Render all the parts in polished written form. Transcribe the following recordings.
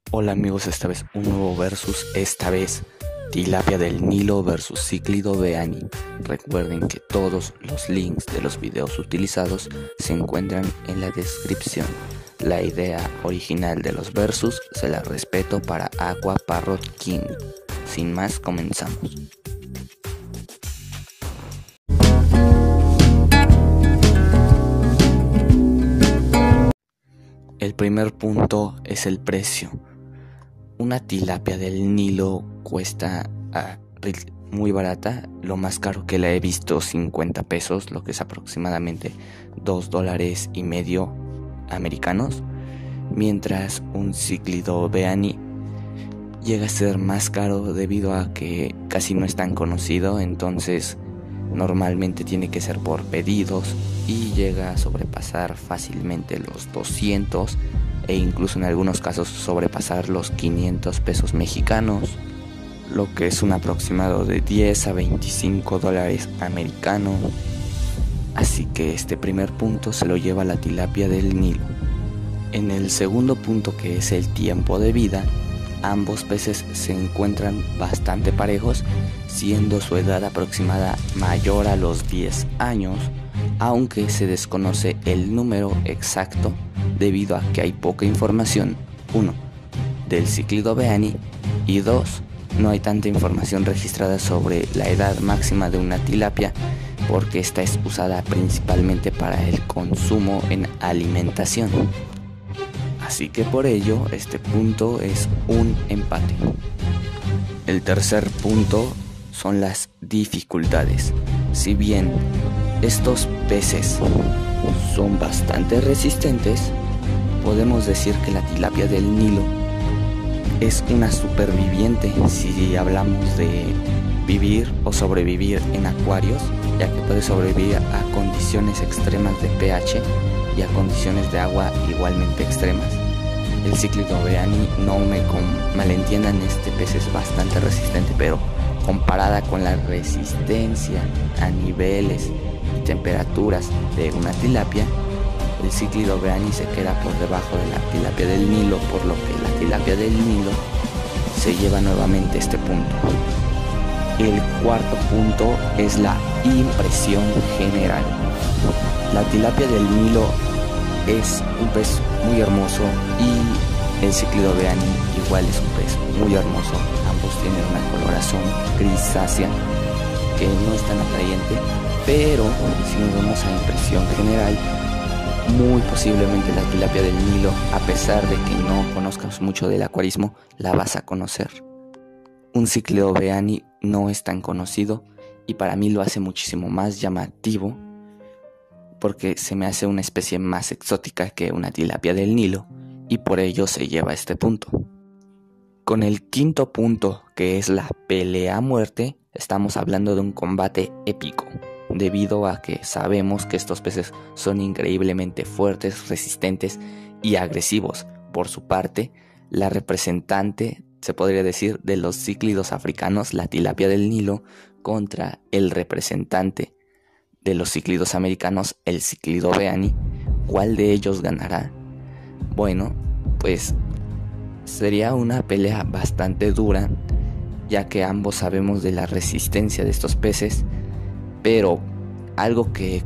Hola amigos, esta vez un nuevo versus, esta vez Tilapia del Nilo versus Cíclido beani. Recuerden que todos los links de los videos utilizados se encuentran en la descripción. La idea original de los versus se la respeto para Aqua Parrot King. Sin más, comenzamos. El primer punto es el precio. Una tilapia del Nilo cuesta muy barata, lo más caro que la he visto 50 pesos, lo que es aproximadamente $2.50 americanos, mientras un Cíclido beani llega a ser más caro debido a que casi no es tan conocido, entonces normalmente tiene que ser por pedidos y llega a sobrepasar fácilmente los 200 e incluso en algunos casos sobrepasar los 500 pesos mexicanos, lo que es un aproximado de 10 a 25 dólares americanos. Así que este primer punto se lo lleva la tilapia del Nilo. En el segundo punto, que es el tiempo de vida, ambos peces se encuentran bastante parejos, siendo su edad aproximada mayor a los 10 años, aunque se desconoce el número exacto debido a que hay poca información, 1, del Cíclido beani y 2, no hay tanta información registrada sobre la edad máxima de una tilapia porque esta es usada principalmente para el consumo en alimentación. Así que por ello este punto es un empate. El tercer punto son las dificultades. Si bien estos peces son bastante resistentes, podemos decir que la tilapia del Nilo es una superviviente si hablamos de vivir o sobrevivir en acuarios, ya que puede sobrevivir a condiciones extremas de pH y a condiciones de agua igualmente extremas. El Cíclido beani, no me malentiendan, este pez es bastante resistente, pero comparada con la resistencia a niveles y temperaturas de una tilapia, el Cíclido beani se queda por debajo de la tilapia del Nilo, por lo que la tilapia del Nilo se lleva nuevamente este punto. El cuarto punto es la impresión general. La tilapia del Nilo es un pez muy hermoso y el Cíclido beani igual es un pez muy hermoso. Ambos tienen una coloración grisácea que no es tan atrayente, pero si nos vamos a impresión general, muy posiblemente la tilapia del Nilo, a pesar de que no conozcas mucho del acuarismo, la vas a conocer. Un Cíclido beani no es tan conocido y para mí lo hace muchísimo más llamativo porque se me hace una especie más exótica que una tilapia del Nilo y por ello se lleva este punto. Con el quinto punto, que es la pelea a muerte, estamos hablando de un combate épico, debido a que sabemos que estos peces son increíblemente fuertes, resistentes y agresivos. Por su parte, la representante, se podría decir, de los cíclidos africanos, la tilapia del Nilo, contra el representante de los cíclidos americanos, el Cíclido beani. ¿Cuál de ellos ganará? Bueno, pues sería una pelea bastante dura, ya que ambos sabemos de la resistencia de estos peces, pero algo que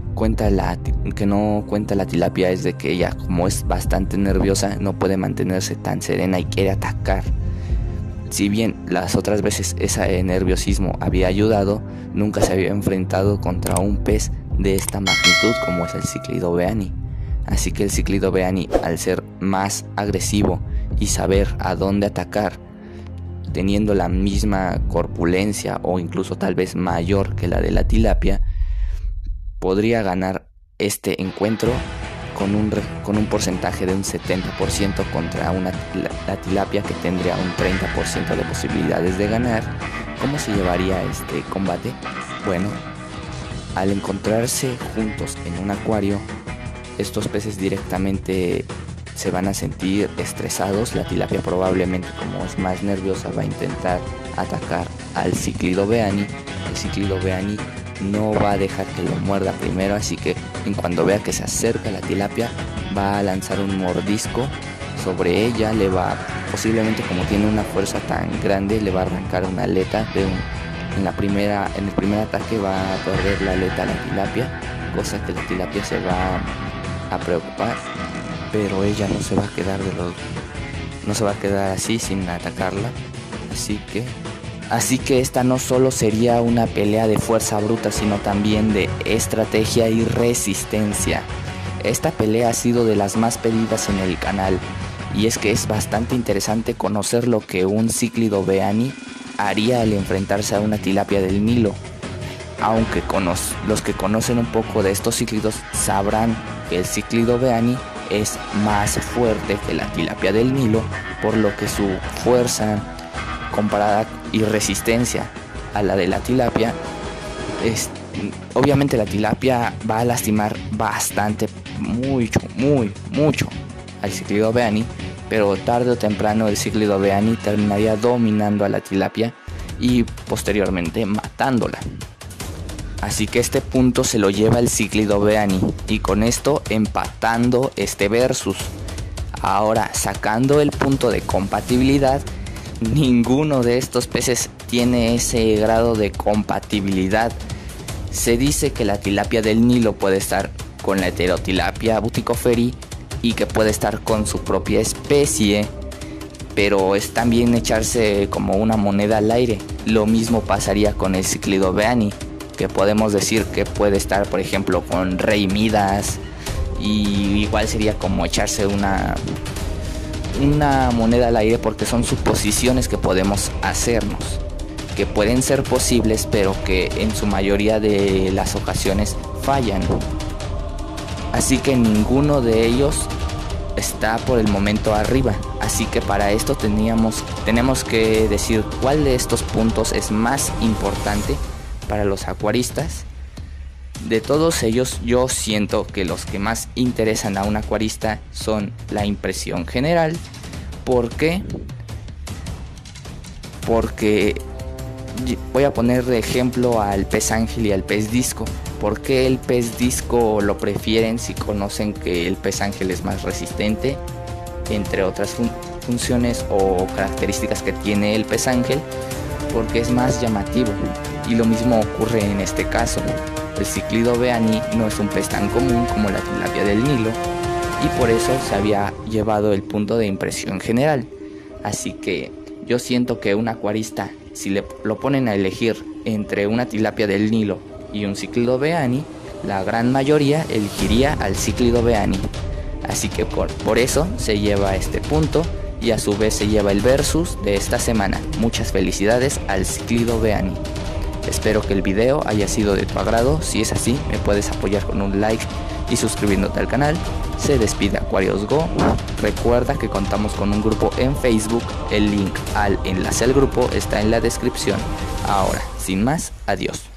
no cuenta la tilapia es de que ella, como es bastante nerviosa, no puede mantenerse tan serena y quiere atacar. Si bien las otras veces ese nerviosismo había ayudado, nunca se había enfrentado contra un pez de esta magnitud como es el Cíclido beani. Así que el Cíclido beani, al ser más agresivo y saber a dónde atacar, teniendo la misma corpulencia o incluso tal vez mayor que la de la tilapia, podría ganar este encuentro con un porcentaje de un 70% contra la tilapia, que tendría un 30% de posibilidades de ganar. ¿Cómo se llevaría este combate? Bueno, al encontrarse juntos en un acuario, estos peces directamente se van a sentir estresados. La tilapia probablemente, como es más nerviosa, va a intentar atacar al Cíclido beani. El Cíclido beani no va a dejar que lo muerda primero, así que en cuanto vea que se acerca la tilapia, va a lanzar un mordisco sobre ella, le va a posiblemente como tiene una fuerza tan grande le va a arrancar una aleta en el primer ataque va a perder la aleta a la tilapia, cosa que la tilapia se va a preocupar, pero ella no se va a quedar así sin atacarla. Así que esta no solo sería una pelea de fuerza bruta, sino también de estrategia y resistencia. Esta pelea ha sido de las más pedidas en el canal, y es que es bastante interesante conocer lo que un cíclido beani haría al enfrentarse a una tilapia del Nilo. Aunque los que conocen un poco de estos cíclidos sabrán que el cíclido beani es más fuerte que la tilapia del Nilo, por lo que su fuerza comparada y resistencia a la de la tilapia obviamente la tilapia va a lastimar bastante, mucho al cíclido beani, pero tarde o temprano el cíclido beani terminaría dominando a la tilapia y posteriormente matándola. Así que este punto se lo lleva el cíclido beani, y con esto empatando este versus. Ahora, sacando el punto de compatibilidad, ninguno de estos peces tiene ese grado de compatibilidad. Se dice que la tilapia del Nilo puede estar con la Heterotilapia buticoferi y que puede estar con su propia especie, pero es también echarse como una moneda al aire. Lo mismo pasaría con el cíclido beani, que podemos decir que puede estar, por ejemplo, con Rey Midas, y igual sería como echarse una moneda al aire, porque son suposiciones que podemos hacernos, que pueden ser posibles, pero que en su mayoría de las ocasiones fallan. Así que ninguno de ellos está por el momento arriba. Así que para esto tenemos que decir cuál de estos puntos es más importante para los acuaristas. De todos ellos, yo siento que los que más interesan a un acuarista son la impresión general. ¿Por qué? Porque voy a poner de ejemplo al pez ángel y al pez disco. ¿Por qué el pez disco lo prefieren si conocen que el pez ángel es más resistente? Entre otras funciones o características que tiene el pez ángel, porque es más llamativo. Y lo mismo ocurre en este caso. El cíclido beani no es un pez tan común como la tilapia del Nilo, y por eso se había llevado el punto de impresión general. Así que yo siento que un acuarista, si lo ponen a elegir entre una tilapia del Nilo y un cíclido beani, la gran mayoría elegiría al cíclido beani. Así que por eso se lleva este punto, y a su vez se lleva el versus de esta semana. Muchas felicidades al cíclido beani. Espero que el video haya sido de tu agrado. Si es así, me puedes apoyar con un like y suscribiéndote al canal. Se despide Aquarius Go. Recuerda que contamos con un grupo en Facebook. El link al enlace al grupo está en la descripción. Ahora, sin más, adiós.